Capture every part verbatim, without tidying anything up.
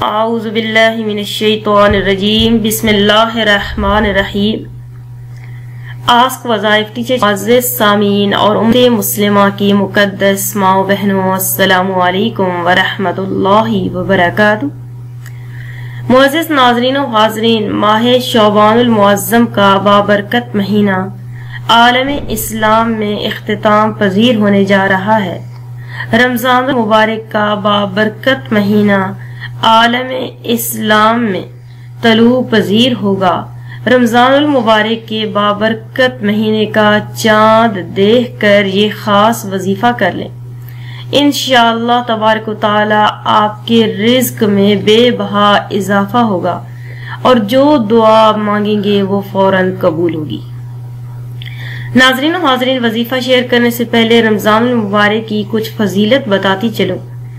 اعوذ باللہ من الشیطان الرجیم بسم اللہ الرحمن الرحیم۔ آسک وظائف ٹیچر معزز سامعین اور امت مسلمہ کی مقدس ماں و بہنوں، السلام علیکم ورحمۃ اللہ وبرکاتہ۔ معزز ناظرین و حاضرین، ماہ شعبان المعظم کا بابرکت مہینہ عالم اسلام میں اختتام پذیر ہونے جا رہا ہے۔ رمضان المبارک کا بابرکت مہینہ عالم اسلام میں طلوع پذیر ہوگا۔ رمضان المبارک کے بابرکت مہینے کا چاند دیکھ کر یہ خاص وظیفہ کر لیں، انشاءاللہ تبارک و تعالی آپ کے رزق میں بے بہا اضافہ ہوگا اور جو دعا مانگیں گے وہ فوراً قبول ہوگی۔ ناظرین و حاضرین، وظیفہ شیئر کرنے سے پہلے رمضان المبارک کی کچھ فضیلت بتاتی چلوں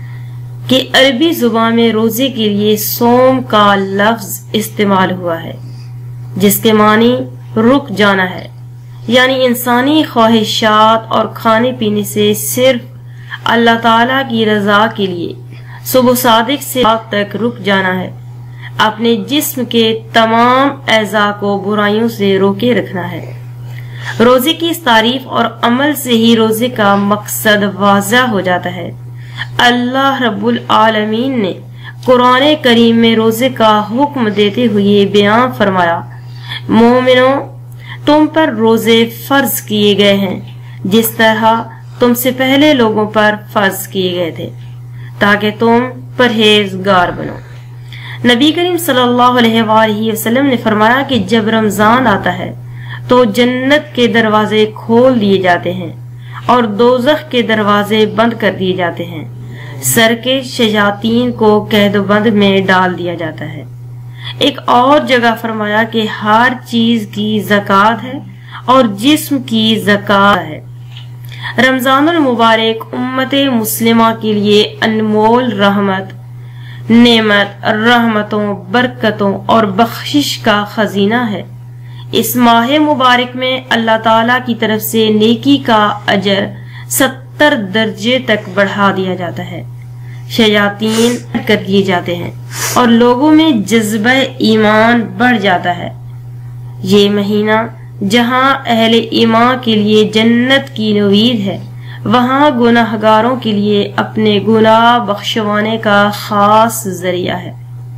کہ عربی زبان میں روزے کے لیے صوم کا لفظ استعمال ہوا ہے، جس کے معنی رک جانا ہے، یعنی انسانی خواہشات اور کھانے پینے سے صرف اللہ تعالیٰ کی رضا کے لیے صبح صادق سے رات تک رک جانا ہے، اپنے جسم کے تمام اعضاء کو برائیوں سے روکے رکھنا ہے۔ روزے کی اس تعریف اور عمل سے ہی روزے کا مقصد واضح ہو جاتا ہے۔ اللہ رب العالمین نے قرآن کریم میں روزے کا حکم دیتے ہوئے بیان فرمایا، مومنوں، تم پر روزے فرض کیے گئے ہیں جس طرح تم سے پہلے لوگوں پر فرض کیے گئے تھے تاکہ تم پرہیزگار بنو۔ نبی کریم صلی اللہ علیہ وآلہ وسلم نے فرمایا کہ جب رمضان آتا ہے تو جنت کے دروازے کھول دیے جاتے ہیں اور دوزخ کے دروازے بند کر دیے جاتے ہیں، سر کے شیاطین کو قید و بند میں ڈال دیا جاتا ہے۔ ایک اور جگہ فرمایا کہ ہر چیز کی زکوٰۃ ہے اور جسم کی زکوٰۃ ہے۔ رمضان المبارک امت مسلمہ کے لیے انمول رحمت، نعمت، رحمتوں، برکتوں اور بخشش کا خزینہ ہے۔ اس ماہ مبارک میں اللہ تعالیٰ کی طرف سے نیکی کا اجر ستر درجے تک بڑھا دیا جاتا ہے، شیاطین کر دیے جاتے ہیں اور لوگوں میں جذبہ ایمان بڑھ جاتا ہے۔ یہ مہینہ جہاں اہل ایمان کے لیے جنت کی نوید ہے، وہاں گناہگاروں کے لیے اپنے گناہ بخشوانے کا خاص ذریعہ ہے۔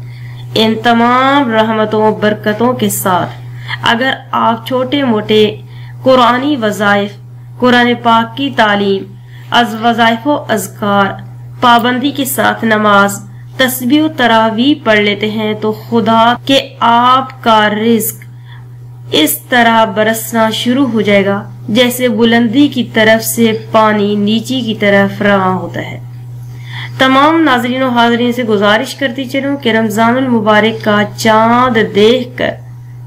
ان تمام رحمتوں برکتوں کے ساتھ اگر آپ چھوٹے موٹے قرآنی وظائف، قرآن پاک کی تعلیم، از وظائف و اذکار، پابندی کے ساتھ نماز، تسبیح و تراویح پڑھ لیتے ہیں تو خدا کے آپ کا رزق اس طرح برسنا شروع ہو جائے گا جیسے بلندی کی طرف سے پانی نیچی کی طرف رواں ہوتا ہے۔ تمام ناظرین و حاضرین سے گزارش کرتی چلوں کہ رمضان المبارک کا چاند دیکھ کر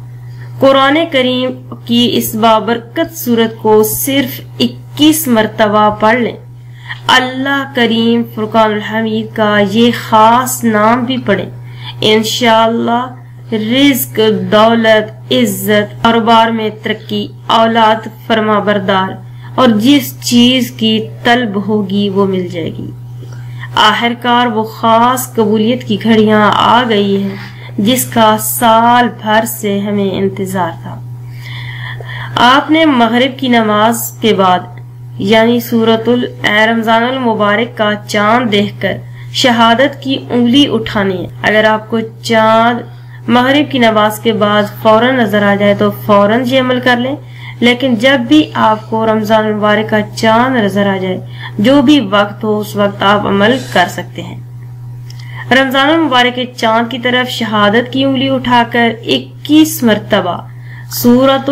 قرآن کریم کی اس بابرکت سورت کو صرف اکیس مرتبہ پڑھ لیں۔ اللہ کریم فرقان الحمید کا یہ خاص نام بھی پڑھیں، انشاءاللہ رزق، دولت، عزت، کاروبار میں ترقی، اولاد فرما بردار اور جس چیز کی طلب ہوگی وہ مل جائے گی۔ آخرکار وہ خاص قبولیت کی گھڑیاں آ گئی ہیں جس کا سال بھر سے ہمیں انتظار تھا۔ آپ نے مغرب کی نماز کے بعد یعنی سورۃ رمضان المبارک کا چاند دیکھ کر شہادت کی انگلی اٹھانی ہے۔ اگر آپ کو چاند مغرب کی نماز کے بعد فوراً نظر آ جائے تو فوراً یہ عمل کر لیں، لیکن جب بھی آپ کو رمضان المبارک کا چاند نظر آ جائے، جو بھی وقت ہو اس وقت آپ عمل کر سکتے ہیں۔ رمضان المبارک کے چاند کی طرف شہادت کی انگلی اٹھا کر اکیس مرتبہ سورۃ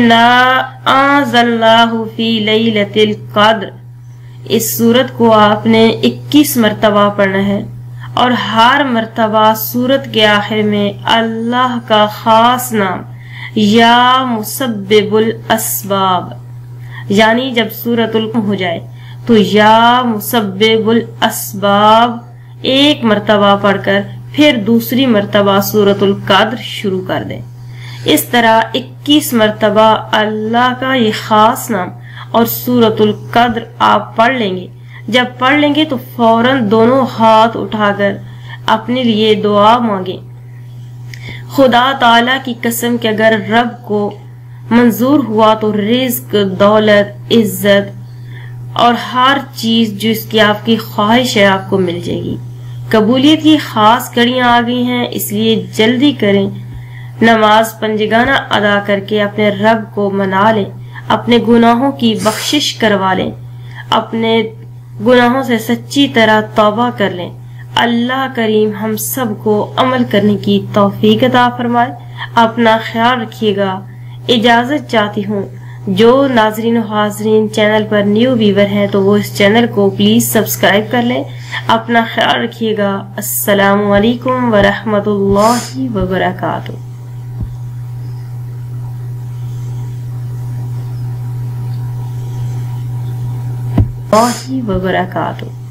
انزلناہ فی لیلۃ القدر، اس سورت کو آپ نے اکیس مرتبہ پڑھنا ہے اور ہر مرتبہ سورت کے آخر میں اللہ کا خاص نام یا مسبب الاسباب، یعنی جب سورۃ القدر ہو جائے تو یا مسبب الاسباب ایک مرتبہ پڑھ کر پھر دوسری مرتبہ سورۃ القدر شروع کر دیں۔ اس طرح اکیس مرتبہ اللہ کا یہ خاص نام اور سورۃ القدر آپ پڑھ لیں گے۔ جب پڑھ لیں گے تو فوراً دونوں ہاتھ اٹھا کر اپنے لیے دعا مانگیں۔ خدا تعالی کی قسم کہ اگر رب کو منظور ہوا تو رزق، دولت، عزت اور ہر چیز جو اس کی آپ کی خواہش ہے آپ کو مل جائے گی۔ قبولیت کی خاص گھڑیاں آ گئی ہیں، اس لیے جلدی کریں، نماز پنجگانہ ادا کر کے اپنے رب کو منا لیں، اپنے گناہوں کی بخشش کروا لیں، اپنے گناہوں سے سچی طرح توبہ کر لیں۔ اللہ کریم ہم سب کو عمل کرنے کی توفیق عطا فرمائے۔ اپنا خیال رکھیے گا، اجازت چاہتی ہوں۔ جو ناظرین و حاضرین چینل پر نیو ویور ہیں تو وہ اس چینل کو پلیز سبسکرائب کر لیں۔ اپنا خیال رکھیے گا۔ السلام علیکم ورحمۃ اللہ وبرکاتہ۔ اللہ وبرکاتہ۔